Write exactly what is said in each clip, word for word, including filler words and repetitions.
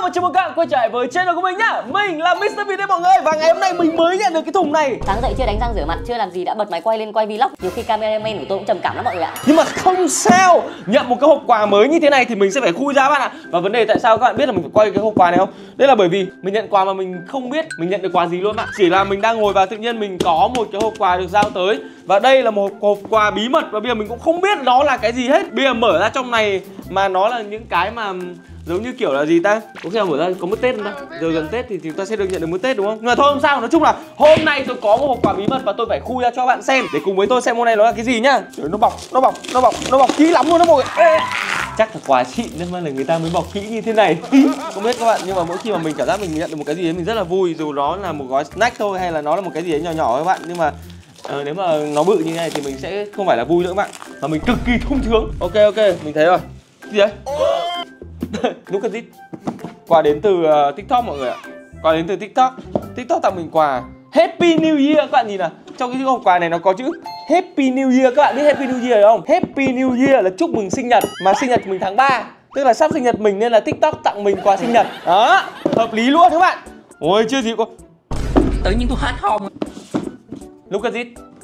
chào mừng các bạn quay trở lại với channel của mình nhá. Mình là mít tơ Bean đấy mọi người. Và ngày hôm nay mình mới nhận được cái thùng này. Sáng dậy chưa đánh răng rửa mặt, chưa làm gì đã bật máy quay lên quay vlog. Nhiều khi cameraman của tôi cũng trầm cảm lắm mọi người ạ. Nhưng mà không sao, nhận một cái hộp quà mới như thế này thì mình sẽ phải khui ra các bạn ạ. Và vấn đề tại sao các bạn biết là mình phải quay cái hộp quà này không? Đây là bởi vì mình nhận quà mà mình không biết mình nhận được quà gì luôn bạn. Chỉ là mình đang ngồi và tự nhiên mình có một cái hộp quà được giao tới. Và đây là một hộp quà bí mật và bây giờ mình cũng không biết nó là cái gì hết. Bây giờ mở ra trong này mà nó là những cái mà giống như kiểu là gì ta? Có khi nào mở ra có mứt Tết không ta? Rồi gần Tết thì chúng ta sẽ được nhận được mứt Tết đúng không? Nhưng mà thôi không sao, nói chung là hôm nay tôi có một hộp quà bí mật và tôi phải khui ra cho bạn xem để cùng với tôi xem hôm nay nó là cái gì nhá. Trời, nó bọc, nó bọc, nó bọc, nó bọc kỹ lắm luôn đó mọi người. Ê, chắc là quà xịn nên mà là người ta mới bọc kỹ như thế này. Không biết các bạn, nhưng mà mỗi khi mà mình cảm giác mình nhận được một cái gì đấy mình rất là vui, dù nó là một gói snack thôi hay là nó là một cái gì đấy nhỏ nhỏ các bạn, nhưng mà Ờ, nếu mà nó bự như này thì mình sẽ không phải là vui nữa các bạn, mà mình cực kỳ thông sướng. Ok ok, mình thấy rồi. Gì đấy? Look at this. Quà đến từ uh, TikTok mọi người ạ. Quà đến từ TikTok. TikTok tặng mình quà Happy New Year các bạn nhìn nào. Trong cái hộp quà này nó có chữ Happy New Year, các bạn biết Happy New Year không? Happy New Year là chúc mừng sinh nhật, mà sinh nhật mình tháng ba, tức là sắp sinh nhật mình nên là TikTok tặng mình quà sinh nhật. Đó, hợp lý luôn các bạn. Ôi chưa gì có. Tự nhiên tôi hát hòm. Look at it.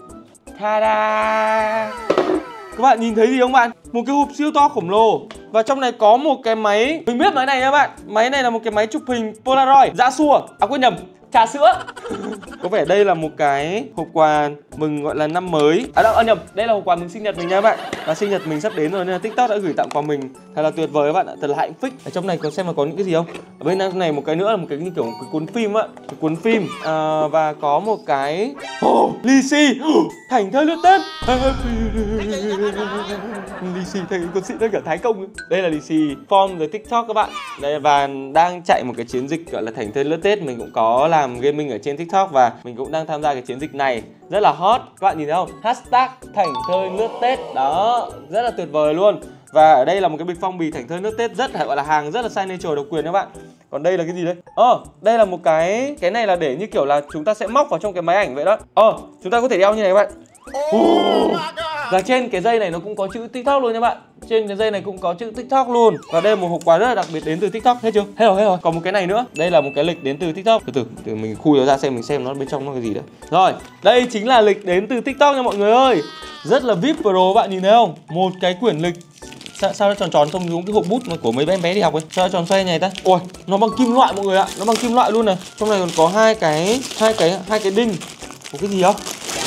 Ta-da. Các bạn nhìn thấy gì không bạn? Một cái hộp siêu to khổng lồ. Và trong này có một cái máy. Mình biết máy này nha bạn. Máy này là một cái máy chụp hình Polaroid. Dạ xua. À quên nhầm, trà sữa. Có vẻ đây là một cái hộp quà mừng gọi là năm mới. À đâu, à, nhầm, đây là hộp quà mừng sinh nhật mình nha các bạn. Và sinh nhật mình sắp đến rồi nên là TikTok đã gửi tặng quà mình. Thật là tuyệt vời các bạn ạ, thật là hạnh phúc. Ở trong này có xem là có những cái gì không? Ở bên này một cái nữa là một cái như kiểu một cái cuốn phim á, cái cuốn phim à, và có một cái oh, lì xì. Thành thơi lướt Tết. Lì xì thành con xịn hơn cả Thái Công. Đây là lì xì form the TikTok các bạn. Đây, và đang chạy một cái chiến dịch gọi là thành thơi lướt Tết. Mình cũng có làm gaming ở trên TikTok và mình cũng đang tham gia cái chiến dịch này, rất là hot. Các bạn nhìn thấy không? Hashtag thành thơi lướt Tết. Đó, rất là tuyệt vời luôn. Và ở đây là một cái bịch phong bì thành thơi lướt Tết, rất là gọi là hàng rất là signature độc quyền các bạn. Còn đây là cái gì đây? Ờ, oh, đây là một cái cái này là để như kiểu là chúng ta sẽ móc vào trong cái máy ảnh vậy đó. Ờ, oh, chúng ta có thể đeo như này các bạn. Oh. Và trên cái dây này nó cũng có chữ TikTok luôn nha bạn. Trên cái dây này cũng có chữ TikTok luôn. Và đây là một hộp quà rất là đặc biệt đến từ TikTok. Hết chưa? Hết rồi, hết rồi. Còn một cái này nữa. Đây là một cái lịch đến từ TikTok. Từ từ, từ mình khui nó ra xem, mình xem nó bên trong nó cái gì đấy. Rồi, đây chính là lịch đến từ TikTok nha mọi người ơi. Rất là vi ai pi Pro, bạn nhìn thấy không? Một cái quyển lịch. Sao, sao nó tròn tròn không giống cái hộp bút mà của mấy bé bé đi học ấy? Sao nó tròn xoay này ta? Ôi, nó bằng kim loại mọi người ạ. Nó bằng kim loại luôn này. Trong này còn có hai cái hai cái hai cái đinh. Có cái gì không?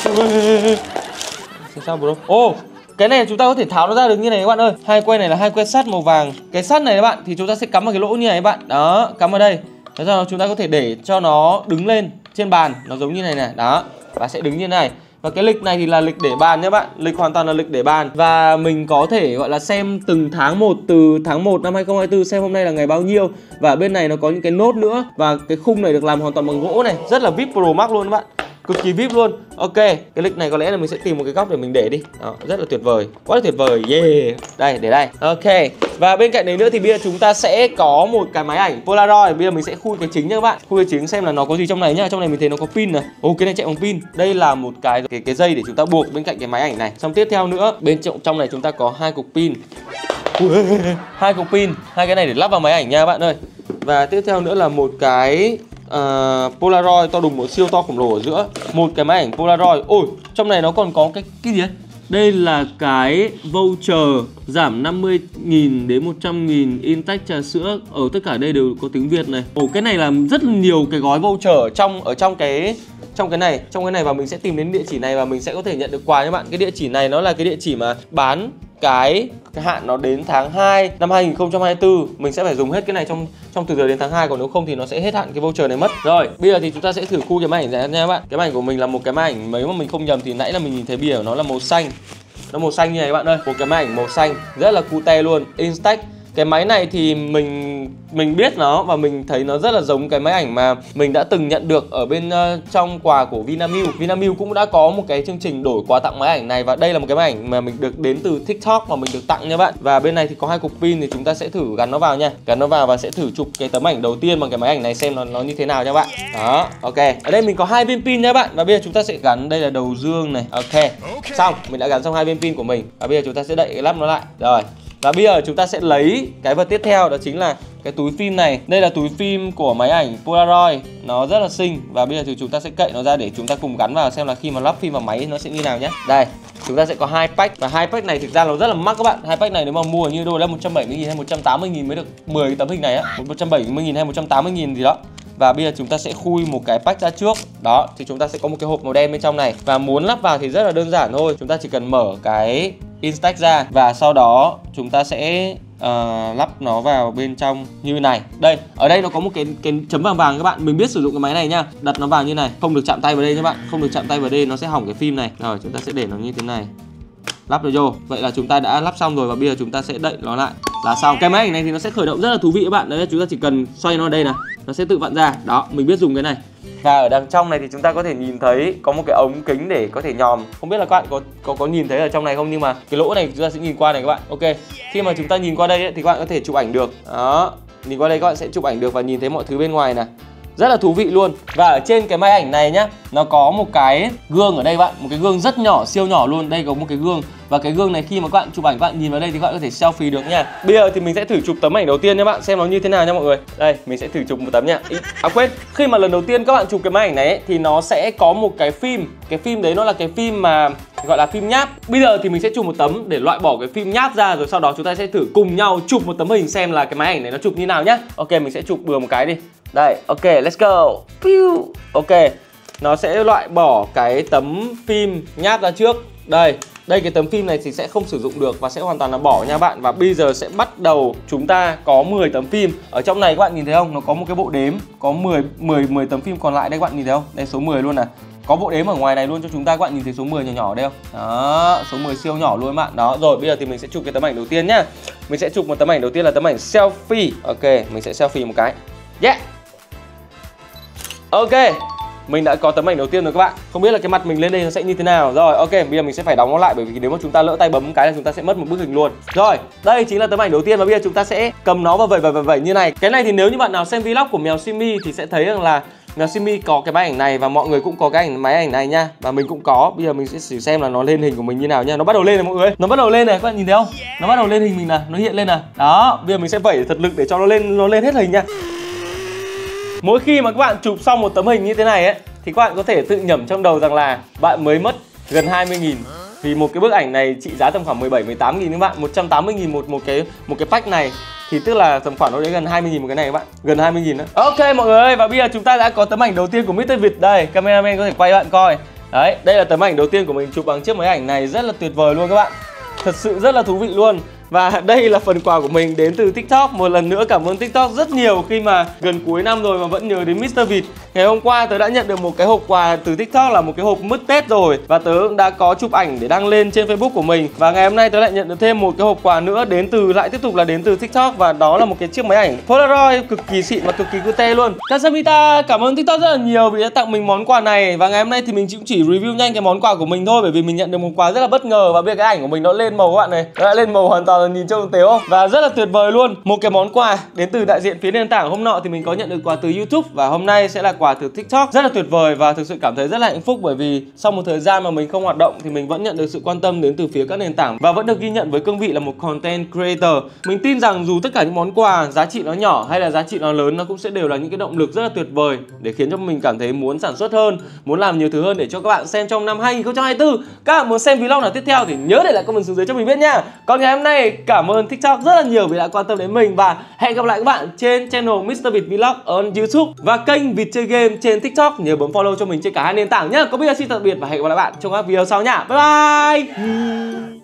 Sao bro? Ô, oh, cái này chúng ta có thể tháo nó ra được như này các bạn ơi. Hai que này là hai que sắt màu vàng. Cái sắt này các bạn thì chúng ta sẽ cắm vào cái lỗ như này các bạn. Đó, cắm vào đây. Thế sau đó chúng ta có thể để cho nó đứng lên trên bàn, nó giống như này này. Đó, và sẽ đứng như này. Và cái lịch này thì là lịch để bàn nhé bạn. Lịch hoàn toàn là lịch để bàn. Và mình có thể gọi là xem từng tháng một, từ tháng một năm hai không hai tư, xem hôm nay là ngày bao nhiêu. Và bên này nó có những cái nốt nữa. Và cái khung này được làm hoàn toàn bằng gỗ này. Rất là vi ai pi Pro Max luôn các bạn. Cực kỳ vi ai pi luôn. Ok, cái lịch này có lẽ là mình sẽ tìm một cái góc để mình để đi. Đó, rất là tuyệt vời. Quá là tuyệt vời. Yeah. Đây, để đây. Ok. Và bên cạnh đấy nữa thì bây giờ chúng ta sẽ có một cái máy ảnh Polaroid. Bây giờ mình sẽ khui cái chính nha các bạn. Khui cái chính xem là nó có gì trong này nhá. Trong này mình thấy nó có pin này. Ồ, cái này chạy bằng pin. Đây là một cái cái cái dây để chúng ta buộc bên cạnh cái máy ảnh này. Xong tiếp theo nữa, bên trong trong này chúng ta có hai cục pin. Hai cục pin, hai cái này để lắp vào máy ảnh nha các bạn ơi. Và tiếp theo nữa là một cái Uh, Polaroid to đùng, một siêu to khổng lồ ở giữa. Một cái máy ảnh Polaroid. Ôi, trong này nó còn có cái cái gì đấy? Đây là cái voucher giảm năm mươi nghìn đến một trăm nghìn in tách trà sữa. Ở tất cả đây đều có tiếng Việt này. Ồ, cái này là rất nhiều cái gói voucher ở trong ở trong cái trong cái này, trong cái này và mình sẽ tìm đến địa chỉ này và mình sẽ có thể nhận được quà các bạn. Cái địa chỉ này nó là cái địa chỉ mà bán cái cái hạn nó đến tháng hai năm hai nghìn không trăm hai mươi tư. Mình sẽ phải dùng hết cái này trong trong từ giờ đến tháng hai, còn nếu không thì nó sẽ hết hạn cái voucher này mất. Rồi, bây giờ thì chúng ta sẽ thử khui cái máy ảnh ra nha các bạn. Cái máy ảnh của mình là một cái máy ảnh, nếu mà mình không nhầm thì nãy là mình nhìn thấy bìa của nó là màu xanh. Nó màu xanh như này các bạn ơi, một cái máy ảnh màu xanh rất là cute luôn, Instax. Cái máy này thì mình mình biết nó và mình thấy nó rất là giống cái máy ảnh mà mình đã từng nhận được ở bên uh, trong quà của Vinamilk. Vinamilk cũng đã có một cái chương trình đổi quà tặng máy ảnh này và đây là một cái máy ảnh mà mình được đến từ TikTok mà mình được tặng nha bạn. Và bên này thì có hai cục pin thì chúng ta sẽ thử gắn nó vào nha. Gắn nó vào và sẽ thử chụp cái tấm ảnh đầu tiên bằng cái máy ảnh này xem nó nó như thế nào nha bạn. Đó, ok. Ở đây mình có hai viên pin nha bạn và bây giờ chúng ta sẽ gắn, đây là đầu dương này. Ok. Xong, mình đã gắn xong hai viên pin của mình và bây giờ chúng ta sẽ đậy cái lắp nó lại. Rồi. Và bây giờ chúng ta sẽ lấy cái vật tiếp theo, đó chính là cái túi phim này. Đây là túi phim của máy ảnh Polaroid, nó rất là xinh. Và bây giờ thì chúng ta sẽ cậy nó ra để chúng ta cùng gắn vào xem là khi mà lắp phim vào máy nó sẽ như nào nhé. Đây, chúng ta sẽ có hai pack, và hai pack này thực ra nó rất là mắc các bạn. Hai pack này nếu mà mua như đô là một trăm bảy mươi nghìn hay một trăm tám mươi nghìn mới được mười cái tấm hình này á, một trăm bảy mươi nghìn hay một trăm tám mươi nghìn gì đó. Và bây giờ chúng ta sẽ khui một cái pack ra trước. Đó, thì chúng ta sẽ có một cái hộp màu đen bên trong này. Và muốn lắp vào thì rất là đơn giản thôi. Chúng ta chỉ cần mở cái Instax ra và sau đó chúng ta sẽ uh, lắp nó vào bên trong như này. Đây, ở đây nó có một cái cái chấm vàng vàng các bạn. Mình biết sử dụng cái máy này nhá. Đặt nó vào như này, không được chạm tay vào đây các bạn. Không được chạm tay vào đây, nó sẽ hỏng cái phim này. Rồi, chúng ta sẽ để nó như thế này. Lắp được vô. Vậy là chúng ta đã lắp xong rồi và bây giờ chúng ta sẽ đậy nó lại là xong. Cái máy ảnh này thì nó sẽ khởi động rất là thú vị các bạn. Đấy, chúng ta chỉ cần xoay nó ở đây này, nó sẽ tự vặn ra. Đó, mình biết dùng cái này. Và ở đằng trong này thì chúng ta có thể nhìn thấy có một cái ống kính để có thể nhòm. Không biết là các bạn có có có nhìn thấy ở trong này không, nhưng mà cái lỗ này chúng ta sẽ nhìn qua này các bạn. Ok. Khi mà chúng ta nhìn qua đây ấy, thì các bạn có thể chụp ảnh được. Đó. Nhìn qua đây các bạn sẽ chụp ảnh được và nhìn thấy mọi thứ bên ngoài này. Rất là thú vị luôn. Và ở trên cái máy ảnh này nhá, nó có một cái gương ở đây bạn, một cái gương rất nhỏ, siêu nhỏ luôn. Đây có một cái gương. Và cái gương này khi mà các bạn chụp ảnh, các bạn nhìn vào đây thì các bạn có thể selfie được nha. Bây giờ thì mình sẽ thử chụp tấm ảnh đầu tiên nha bạn, xem nó như thế nào nha mọi người. Đây, mình sẽ thử chụp một tấm nha. À quên, khi mà lần đầu tiên các bạn chụp cái máy ảnh này ấy, thì nó sẽ có một cái phim. Cái phim đấy nó là cái phim mà gọi là phim nháp. Bây giờ thì mình sẽ chụp một tấm để loại bỏ cái phim nháp ra, rồi sau đó chúng ta sẽ thử cùng nhau chụp một tấm hình xem là cái máy ảnh này nó chụp như nào nhá. Ok, mình sẽ chụp bừa một cái đi. Đây, ok, let's go. Ok, nó sẽ loại bỏ cái tấm phim nháp ra trước. Đây, đây cái tấm phim này thì sẽ không sử dụng được và sẽ hoàn toàn là bỏ nha bạn. Và bây giờ sẽ bắt đầu chúng ta có mười tấm phim. Ở trong này các bạn nhìn thấy không? Nó có một cái bộ đếm, có mười, mười, mười tấm phim còn lại đây các bạn nhìn thấy không? Đây số mười luôn này. Có bộ đếm ở ngoài này luôn cho chúng ta, các bạn nhìn thấy số mười nhỏ nhỏ ở đây không? Đó, số mười siêu nhỏ luôn các bạn. Đó, rồi bây giờ thì mình sẽ chụp cái tấm ảnh đầu tiên nhá. Mình sẽ chụp một tấm ảnh đầu tiên là tấm ảnh selfie. Ok, mình sẽ selfie một cái. Yeah. Ok, mình đã có tấm ảnh đầu tiên rồi các bạn. Không biết là cái mặt mình lên đây nó sẽ như thế nào. Rồi, ok, bây giờ mình sẽ phải đóng nó lại, bởi vì nếu mà chúng ta lỡ tay bấm cái là chúng ta sẽ mất một bức hình luôn. Rồi, đây chính là tấm ảnh đầu tiên và bây giờ chúng ta sẽ cầm nó và vẩy vẩy vẩy vẩy như này. Cái này thì nếu như bạn nào xem vlog của Mèo Simi thì sẽ thấy rằng là Mèo Simi có cái máy ảnh này và mọi người cũng có cái ảnh máy ảnh này nha. Và mình cũng có. Bây giờ mình sẽ thử xem là nó lên hình của mình như nào nha. Nó bắt đầu lên này mọi người. Nó bắt đầu lên này, các bạn nhìn thấy không? Nó bắt đầu lên hình mình nè, nó hiện lên nè. Đó, bây giờ mình sẽ vẩy thật lực để cho nó lên nó lên hết hình nha. Mỗi khi mà các bạn chụp xong một tấm hình như thế này ấy thì các bạn có thể tự nhẩm trong đầu rằng là bạn mới mất gần hai mươi nghìn. Vì một cái bức ảnh này trị giá tầm khoảng mười bảy, mười tám nghìn các bạn. một trăm tám mươi nghìn một một cái một cái pack này. Thì tức là tầm khoảng nó đến gần hai mươi nghìn một cái này các bạn. Gần hai mươi nghìn đó. Ok mọi người ơi, và bây giờ chúng ta đã có tấm ảnh đầu tiên của mít tơ Việt. Đây, cameraman có thể quay bạn coi. Đấy, đây là tấm ảnh đầu tiên của mình chụp bằng chiếc máy ảnh này. Rất là tuyệt vời luôn các bạn. Thật sự rất là thú vị luôn. Và đây là phần quà của mình đến từ TikTok. Một lần nữa cảm ơn TikTok rất nhiều khi mà gần cuối năm rồi mà vẫn nhớ đến mít tơ Việt. Ngày hôm qua tớ đã nhận được một cái hộp quà từ TikTok là một cái hộp mứt Tết rồi. Và tớ cũng đã có chụp ảnh để đăng lên trên Facebook của mình. Và ngày hôm nay tớ lại nhận được thêm một cái hộp quà nữa đến từ lại tiếp tục là đến từ TikTok. Và đó là một cái chiếc máy ảnh Polaroid cực kỳ xịn và cực kỳ cute luôn. Casamita cảm ơn TikTok rất là nhiều vì đã tặng mình món quà này. Và ngày hôm nay thì mình cũng chỉ review nhanh cái món quà của mình thôi, bởi vì mình nhận được một quà rất là bất ngờ. Và bây giờ cái ảnh của mình nó lên màu các bạn này. Nó đã lên màu hoàn toàn là nhìn trông tếu không? Và rất là tuyệt vời luôn. Một cái món quà đến từ đại diện phía nền tảng. Hôm nọ thì mình có nhận được quà từ YouTube và hôm nay sẽ là quà từ TikTok. Rất là tuyệt vời và thực sự cảm thấy rất là hạnh phúc, bởi vì sau một thời gian mà mình không hoạt động thì mình vẫn nhận được sự quan tâm đến từ phía các nền tảng và vẫn được ghi nhận với cương vị là một content creator. Mình tin rằng dù tất cả những món quà giá trị nó nhỏ hay là giá trị nó lớn, nó cũng sẽ đều là những cái động lực rất là tuyệt vời để khiến cho mình cảm thấy muốn sản xuất hơn, muốn làm nhiều thứ hơn để cho các bạn xem trong năm hai nghìn không trăm hai mươi tư. Các bạn muốn xem vlog nào tiếp theo thì nhớ để lại comment xuống dưới cho mình biết nha. Còn ngày hôm nay cảm ơn TikTok rất là nhiều vì đã quan tâm đến mình và hẹn gặp lại các bạn trên channel mít tơ Việt Vlog on YouTube và kênh Việt Chơi Game trên TikTok. Nhớ bấm follow cho mình trên cả hai nền tảng nhé. Có bây giờ xin tạm biệt và hẹn gặp lại bạn trong các video sau nhá. Bye bye.